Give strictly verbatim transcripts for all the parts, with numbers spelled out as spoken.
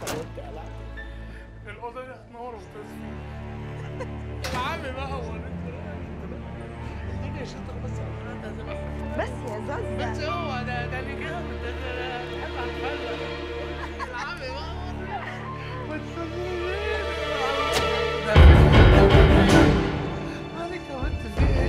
الأوضة دي هتنور وتصفى. العمي بقى هو الدنيا شاطرة بس بس يا زوزة بس هو ده ده اللي جامد ده بحب اتفرج. العمي بقى ما تستنونيش. مالك يا بنت في ايه؟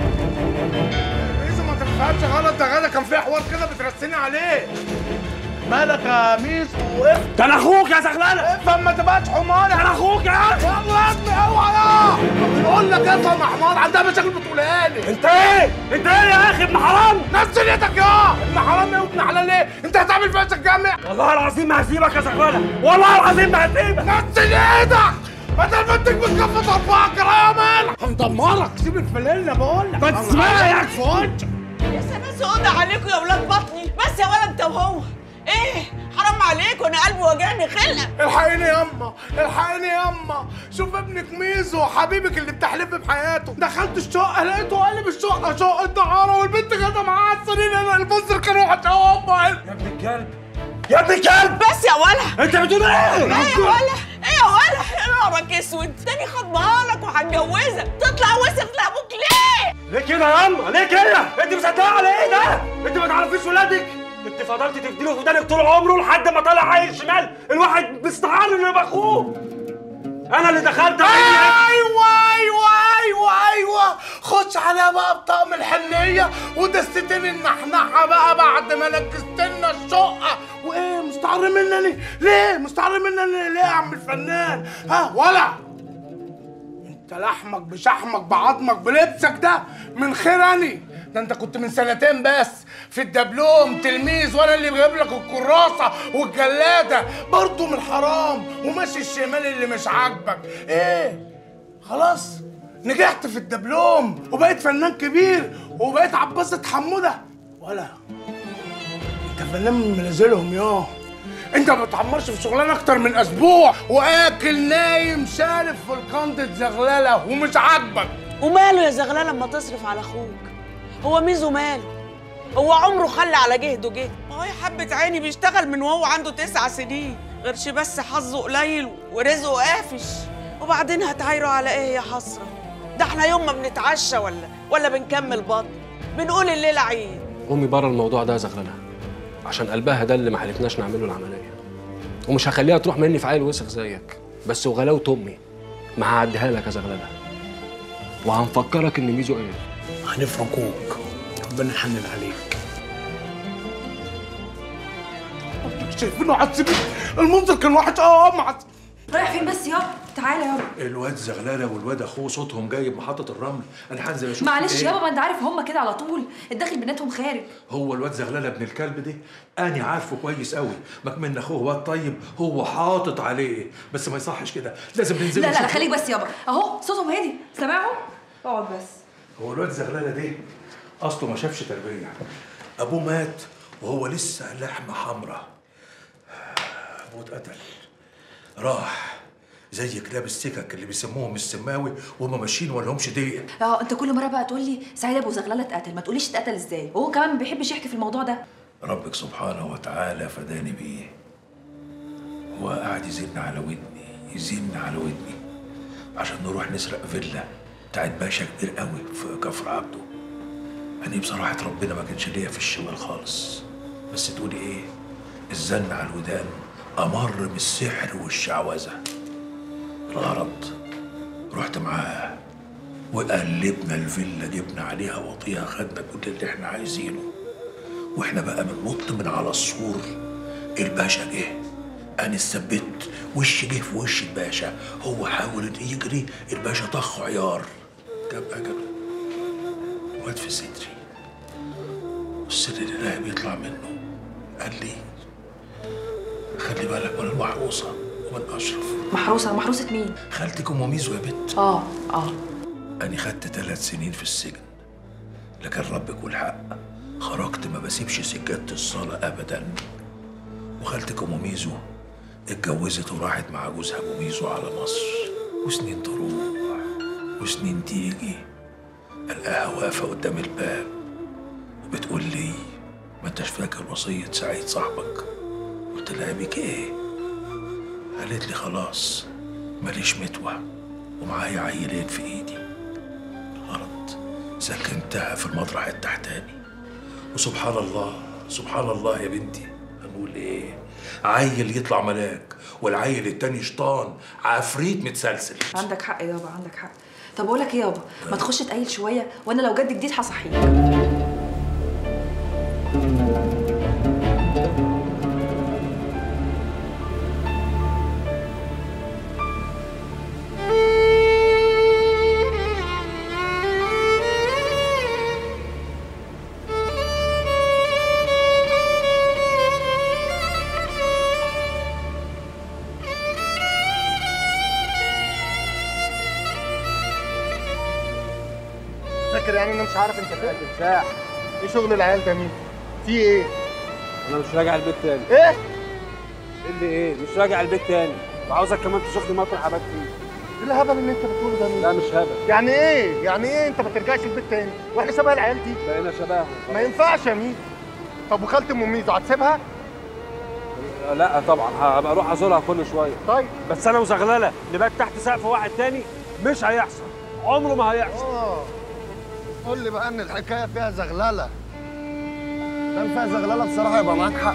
ميزو ما تفهمش غلط، ده غدا كان في حوار كده بترسيني عليه. مالك يا ميزو؟ وقف. ده انا اخوك يا زغلله. افهم ما تبقاش حمار. ده انا اخوك يا اخي. يلا يا ابني اوعى يا بنقول لك افهم يا حمار، عندها مشاكل بتقولها لي. انت ايه؟ انت ايه يا اخي ابن حرام؟ نزل ايدك يا ابن حرام ايه وابن حلال ايه؟ انت هتعمل فيها الجامع؟ والله العظيم ما هسيبك يا زغلله، والله العظيم ما هسيبك. نزل ايدك بدل ما انتك بتكفط اربعه كرايه مالك. هندمرك. سيب الفليله بقول لك. ما تسمعك في وجهك. يا سنة سودة عليكم يا ولاد بطني، بس يا ولد انت وهو. ايه؟ حرام عليكم، انا قلبي وجعني خلق. الحقيني ياما، الحقيني ياما، شوف ابنك ميزو حبيبك اللي بتحلفي بحياته، دخلت الشقه لقيته قلب الشقه شقه دعاره والبنت جايه معاها السنين. انا البصر كان وحش قوي ياما. يا ابن الكلب يا ابن الكلب. بس يا ولد. انت بتقول ايه؟ ايه يا ولد؟ ايه يا ولد؟ يا نهارك اسود، تاني خطبها لك وهتجوزك، تطلع وسخ لابوك ليه؟ ليه كده يا ياما؟ ليه كده؟ انت مصدقه على ايه ده؟ انت ما تعرفيش ولادك؟ انت فضلت تفديله في ودانك طول عمره لحد ما طلع عيل شمال، الواحد مستحار انه يبقى اخوه. انا اللي دخلت. ايوه ايوه ايوه ايوه، خش عليها بقى بطقم الحنيه ودستين النحنحه بقى بعد ما نجزت لنا الشقه. وايه مستعر منني؟ ليه مستعر منني ليه يا عم الفنان؟ ها ولا انت لحمك بشحمك بعظمك بلبسك ده من خيراني. ده انت كنت من سنتين بس في الدبلوم تلميذ وانا اللي بجيب لك الكراسه والجلاده برضه من الحرام وماشي الشمال اللي مش عاجبك. ايه خلاص نجحت في الدبلوم وبقيت فنان كبير وبقيت عباسة حموده. ولا انت فنان من منازلهم ياه. انت ما بتعمرش في شغلانه اكتر من اسبوع واكل نايم شارب في القندة زغلله ومش عاجبك. وماله يا زغلله لما تصرف على اخوك؟ هو ميزو ماله؟ هو عمره خلى على جهده جه؟ ما هو يا حبة عيني بيشتغل من وهو عنده تسع سنين، غيرش بس حظه قليل ورزقه قافش. وبعدين هتعايروا على ايه يا حسرة؟ ده احنا يوم ما بنتعشى ولا ولا بنكمل بطن بنقول الليلة عيد. امي بره الموضوع ده يا زغلله، عشان قلبها ده اللي ما حلتناش نعمله العمليه، ومش هخليها تروح مني في عيل وسخ زيك. بس وغلاوه امي ما هعديها لك يا زغلله، وهنفكرك ان ميزو ايه. هنفرقوك ربنا يحنن عليك. شايفينه عصبي المنظر كان وحش اه مع رايح فين بس يابا؟ تعالى يابا. الواد زغلله والواد اخوه صوتهم جايب محطه الرمل، انا هنزل اشوف. معلش يابا، ما انت عارف هم كده على طول، الداخل بيناتهم خارج. هو الواد زغلله ابن الكلب ده انا عارفه كويس قوي، مكمن اخوه واد طيب هو حاطط عليه، بس ما يصحش كده، لازم ننزل. لا لا لا خليك بس يابا، اهو صوتهم هادي سامعهم؟ اقعد بس. هو الواد زغلله ده اصله ما شافش تربيه، ابوه مات وهو لسه لحمه حمراء، ابوه اتقتل راح زي كلاب السكك اللي بيسموهم السماوي وهم ماشيين ولا همش دقيقه. اه انت كل مره بقى تقول لي سعيد ابو زغلله اتقتل، ما تقوليش اتقتل ازاي، وهو كمان ما بيحبش يحكي في الموضوع ده. ربك سبحانه وتعالى فداني بيه، هو قاعد يزن على ودني يزن على ودني عشان نروح نسرق فيلا بتاعت باشا كبير قوي في كفر عبده. أنا بصراحة ربنا ما كانش ليا في الشمال خالص، بس تقولي إيه؟ الزن على الودان أمر من السحر والشعوذة. الغرض رحت معاه وقلبنا الفيلا، جبنا عليها وطيها، خدنا كل اللي احنا عايزينه، واحنا بقى بننط من على السور. الباشا جه، انا اتثبت وشي جه في وش الباشا، هو حاول يجري، الباشا طخ عيار جاب اجله وقت في صدري، والسر الالهي بيطلع منه قال لي خلي بالك من المحروسه ومن اشرف. محروسه؟ محروسه مين؟ خالتك ام ميزو يا بت. اه اه أنا خدت ثلاث سنين في السجن، لكن ربك والحق خرجت ما بسيبش سجادة الصلاة أبداً. وخالتك أم ميزو اتجوزت وراحت مع جوزها أبو ميزو على مصر، وسنين تروح وسنين تيجي، ألقاها واقفة قدام الباب وبتقول لي ما انتش فاكر وصية سعيد صاحبك؟ قلت لها بيك إيه؟ قالت لي خلاص ماليش متوى ومعايا عيلين في ايدي. الارض سكنتها في المطرح التحتاني، وسبحان الله سبحان الله يا بنتي، هنقول ايه؟ عيل يطلع ملاك والعيل التاني شيطان عفريت متسلسل. عندك حق يابا، عندك حق. طب اقول لك ايه يابا، ما تخش تقيل شويه وانا لو جد جديد هصحيك. فاكر يعني انا مش عارف انت فين؟ تمساح. ايه شغل العيال ده مين؟ في ايه؟ انا مش راجع البيت تاني. ايه؟ ايه اللي ايه؟ مش راجع البيت تاني، وعاوزك كمان تشوف لي مطرح ابات فيه. ايه الهبل اللي انت بتقوله ده مين؟ لا مش هبل. يعني ايه؟ يعني ايه انت ما ترجعش البيت تاني؟ واحنا شبه العيال دي؟ بقينا شبههم. ما ينفعش يا ميزو. طب وخالة ام ميزو هتسيبها؟ لا طبعا هبقى اروح ازورها كل شويه. طيب بس انا وزغلله نبات تحت سقف واحد تاني مش هيحصل، عمره ما هيحصل. اه قول لي بقى ان الحكايه فيها زغلله. كان فيها زغلله بصراحه يبقى معاك حق.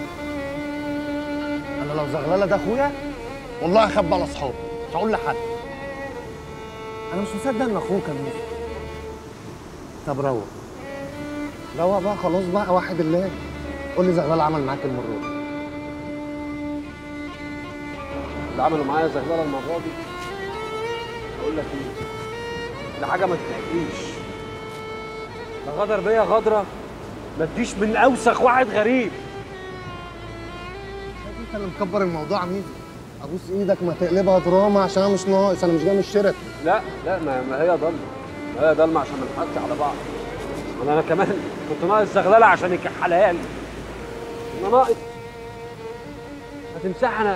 انا لو زغلله ده اخويا والله هخبي على اصحابي، مش هقول لحد. انا مش مصدق ان اخوك كان ميزو. طب روق روق بقى خلاص بقى، واحد الله. قول لي زغلله عمل معاك المره دي. اللي عملوا معايا زغلله المره دي اقول لك ايه؟ ده حاجه ما تتحكيش. ده غدر بيا غدره ما تجيش من اوسخ واحد غريب. انت اللي مكبر الموضوع يا ميزو. ابوس ايدك ما تقلبها دراما عشان انا مش ناقص، انا مش جاي من الشركه. لا لا ما, ما هي ضلمه، ما هي ضلمه عشان ما نضحكش على بعض. انا انا كمان كنت ناقص زغلله عشان يكحلها لي. انا ناقص هتمسح. انا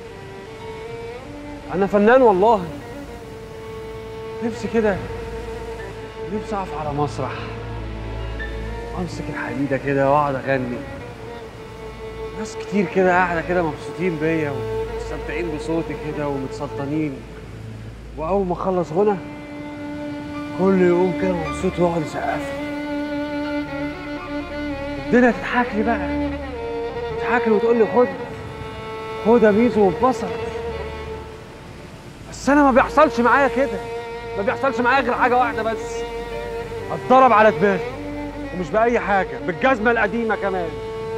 انا فنان والله. نفسي كده، نفسي اقف على مسرح امسك الحديده كده واقعد اغني. ناس كتير كده قاعده كده مبسوطين بيا ومستمتعين بصوتي كده ومتسلطنين، واول ما اخلص غنى كل يوم كده مبسوط ويقعد يسقف لي. الدنيا تضحك لي بقى، تضحك لي وتقول لي خد خد يا ميزو واتبسط. بس انا ما بيحصلش معايا كده، ما بيحصلش معايا غير حاجه واحده بس، اتضرب على دماغي، ومش باي حاجه، بالجزمه القديمه كمان.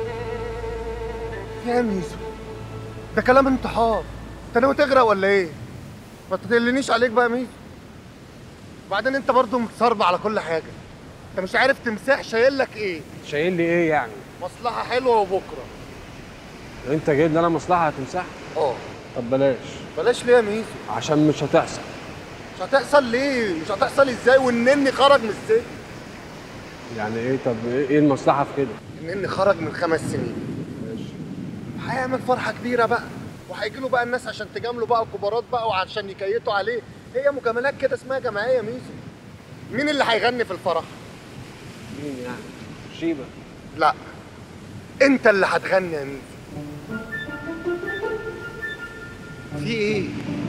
يا ميزو ده كلام انتحار. انت ناوي تغرق ولا ايه؟ ما تقلنيش عليك بقى يا ميزو. وبعدين انت برضه متصرب على كل حاجه. انت مش عارف تمساح شايل لك ايه؟ شايل لي ايه يعني؟ مصلحه حلوه وبكره. انت جايب لي انا مصلحه هتمسحها؟ اه. طب بلاش. بلاش ليه يا ميزو؟ عشان مش هتحصل. مش هتحصل ليه؟ مش هتحصل ازاي والنني خرج من السجن؟ يعني ايه؟ طب ايه المصلحه في كده؟ النني خرج من خمس سنين. ماشي. هيعمل فرحه كبيره بقى، وهيجي له بقى الناس عشان تجامله بقى كبارات بقى وعشان يكيتوا عليه. هي مجاملات كده اسمها جمعيه يا ميزو. مين اللي هيغني في الفرح؟ مين يعني؟ شيبه؟ لا انت اللي هتغني يا ميزو. في ايه؟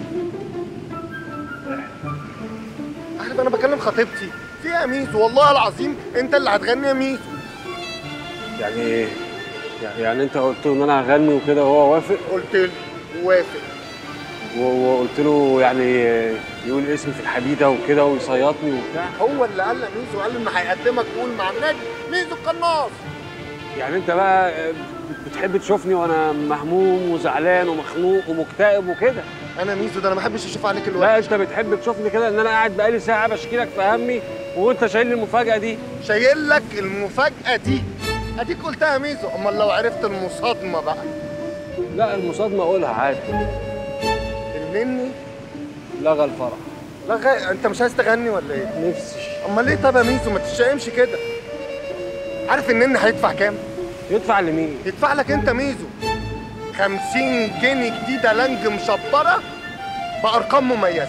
احنا انا بكلم خطيبتي. في ايه يا ميزو؟ والله العظيم انت اللي هتغني يا ميزو. يعني ايه؟ يعني انت قلت له ان انا هغني وكده وهو وافق؟ قلت له وافق. وقلت له يعني يقول اسمي في الحديده وكده ويصيطني وبتاع؟ هو اللي قال لميزو، قال ان هيقدمك تقول مع النادي ميزو القناص. يعني انت بقى بتحب تشوفني وانا مهموم وزعلان ومخنوق ومكتئب وكده؟ انا ميزو ده انا ما بحبش اشوف عليك الوحش. لا انت بتحب تشوفني كده ان انا قاعد بقالي ساعه بشكي لك في همي وانت شايل لي المفاجاه دي. شايل لك المفاجاه دي؟ اديك قلتها يا ميزو. امال لو عرفت المصادمه بقى؟ لا المصادمه قولها عادي. النني لغى الفرح. لغى؟ انت مش عايز تغني ولا ايه؟ نفسي. امال ليه؟ طب يا ميزو ما تشائمش كده. عارف النني هيدفع كام؟ يدفع لمين؟ يدفع لك انت ميزو. خمسين جنيه جديده لانج مشبره بارقام مميزه.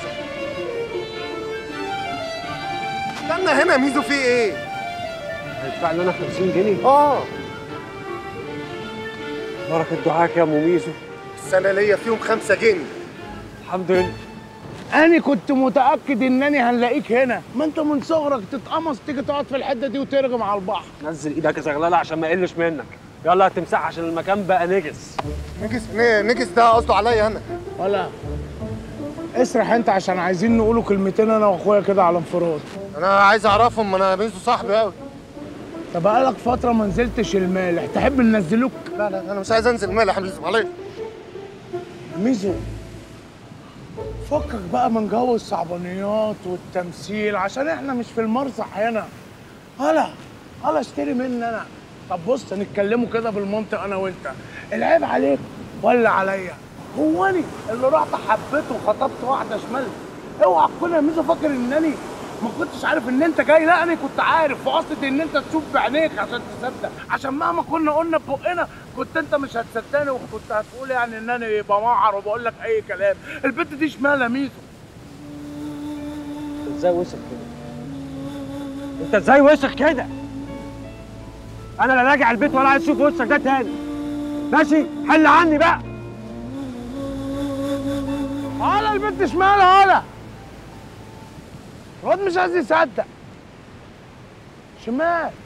استنى هنا ميزو، في ايه؟ هيدفع لي انا خمسين جنيه؟ اه. بركه دعاك يا ام ميزو. السنه ليا فيهم خمسة جنيه. الحمد لله. انا كنت متاكد انني هنلاقيك هنا، ما انت من صغرك تتقمص تيجي تقعد في الحته دي وترغم على البحر. نزل ايدك يا زغلله عشان ما يقلش منك. يلا هتمسح عشان المكان بقى نجس. نجس؟ نجس ده قصده عليا انا. ولا اسرح انت عشان عايزين نقولوا كلمتين انا واخويا كده على انفراد. انا عايز اعرفهم، انا ميزو صاحبي قوي. طب بقالك فتره ما نزلتش المالح، تحب ننزلوك؟ لا لا انا مش عايز انزل مالح يا ميزو، عليا ميزو. فكك بقى من جو الصعبانيات والتمثيل عشان احنا مش في المرصح هنا. هلا هلا اشتري مني انا. طب بص نتكلموا كده بالمنطق انا وانت، العيب عليك ولا عليا؟ هو انا اللي رحت حبيته وخطبت واحده شمال؟ اوعى تكون يا ميزو فاكر انني ما كنتش عارف ان انت جاي. لا انا كنت عارف، وقصدي ان انت تشوف بعينيك عشان تصدق، عشان مهما كنا قلنا ببقنا كنت انت مش هتصدقني وكنت هتقول يعني ان انا بمعر وبقول لك اي كلام. البنت دي شمال يا ميزو. ازاي وسخ كده؟ انت ازاي وسخ كده؟ انا لا راجع البيت ولا عايز اشوف وشك ده تاني. ماشي؟ حل عني بقى. هلا البنت شمال. هلا الواد مش عايز يصدق. شمال